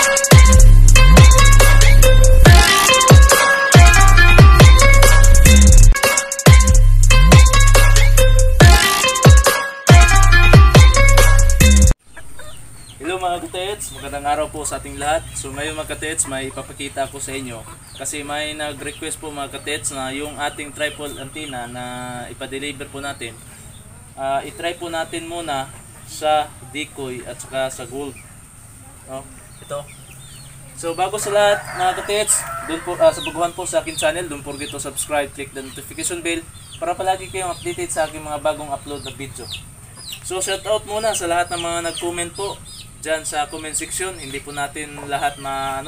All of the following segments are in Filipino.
Hello mga katets, magandang araw po sa ating lahat. So ngayon mga katets, may ipapakita ko sa inyo kasi may nag-request po mga katets na yung ating tripod antenna na ipa-deliver po natin, i-try po natin muna sa decoy at saka sa gold. Ito. So bago sa lahat mga katets, doon po, sa baguhan po sa aking channel, don't forget to subscribe, click the notification bell para palagi kayong updated sa aking mga bagong upload na video. So shout out muna sa lahat ng mga nag-comment po dyan sa comment section. Hindi po natin lahat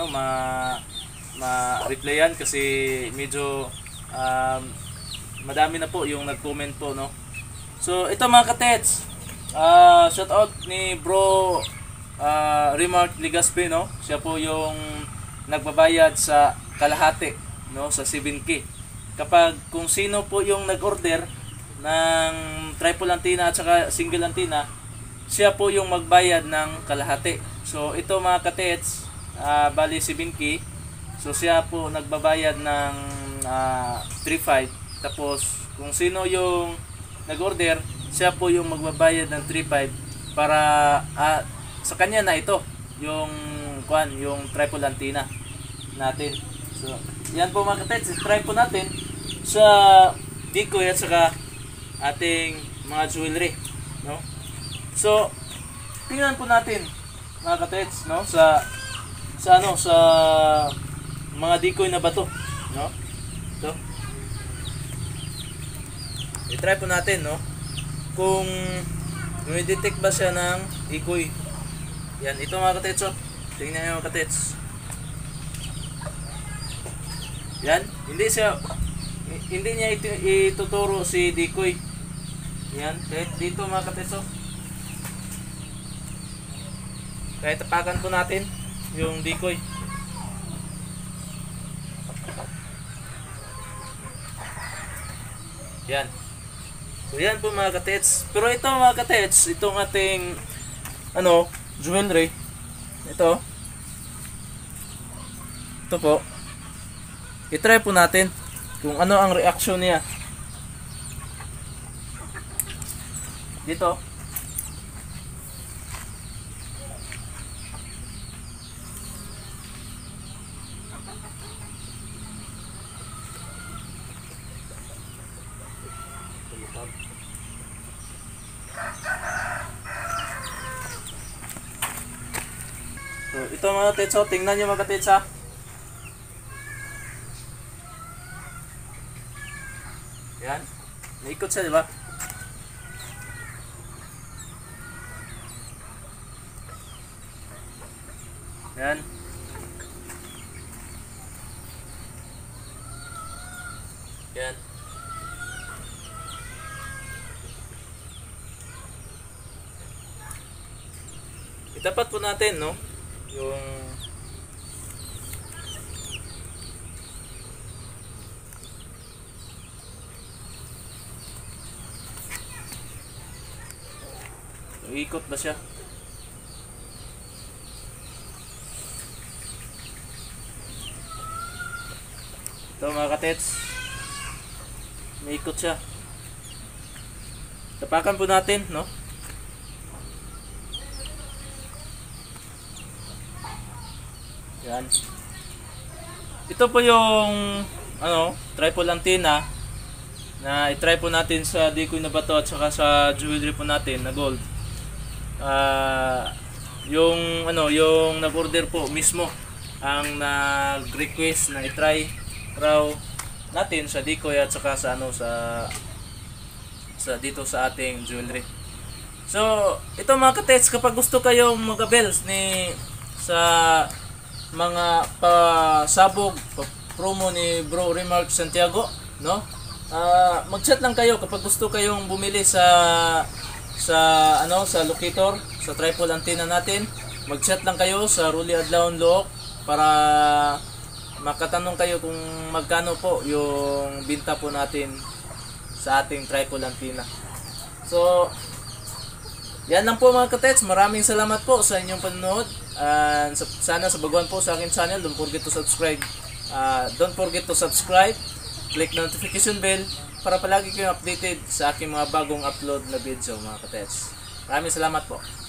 ma-replyan kasi medyo madami na po yung nag-comment po, no. So ito mga katets, shout out ni bro Remark Ligaspe, no. Siya po yung nagbabayad sa kalahati, no, sa 7K. Kapag kung sino po yung nag-order ng triple antenna at saka single antenna, siya po yung magbayad ng kalahati. So ito mga katets, bali 7K. So siya po nagbabayad ng 3.5. Tapos kung sino yung nag-order, siya po yung magbabayad ng 3.5 para sa kanya na ito yung yung triple antenna natin. So yan po mga katets, try po natin sa decoy at saka ating mga jewelry, no. So, tingnan po natin mga katets, no, sa mga decoy na bato, no. Ito. I-try po natin, no, kung i-detect ba siya ng decoy. Yan, ito mga katets, oh. Tingnan niyo mga katets. Yan, hindi niya ituturo si decoy. Yan, kahit dito mga katets, oh. Kahit tapakan po natin yung decoy. Yan. So yan po mga katets. Pero ito mga katets, itong ating jewelry. Ito po. I-try po natin kung ano ang reaction niya. Dito. So, ito mga katets, oh, tingnan nyo mga katets, ha. Yan. Naikot siya, di ba? Yan. Yan. Itapat po natin, no, yung ikot ba siya? Ito mga katets, may ikot siya. Tapakan po natin, no. Yan. Ito po yung triple antenna na i-try po natin sa decoy na bato at saka sa jewelry po natin na gold. Yung nag-order po mismo ang nag-request na i-try raw natin sa decoy at saka sa dito sa ating jewelry. So ito mga katets, kapag gusto kayong mag-avails sa mga pasabog promo ni Bro Remark Santiago, no, mag-chat lang kayo kapag gusto kayong bumili sa locator, sa triple antenna natin. Mag-chat lang kayo sa Ruli Adlaon Look para makatanong kayo kung magkano po yung binta po natin sa ating triple antenna. So yan lang po mga katets, maraming salamat po sa inyong panonood And sana sa baguhan po sa akin channel, don't forget to subscribe. Click the notification bell para palagi kayong updated sa aking mga bagong upload na video mga katets. Maraming salamat po.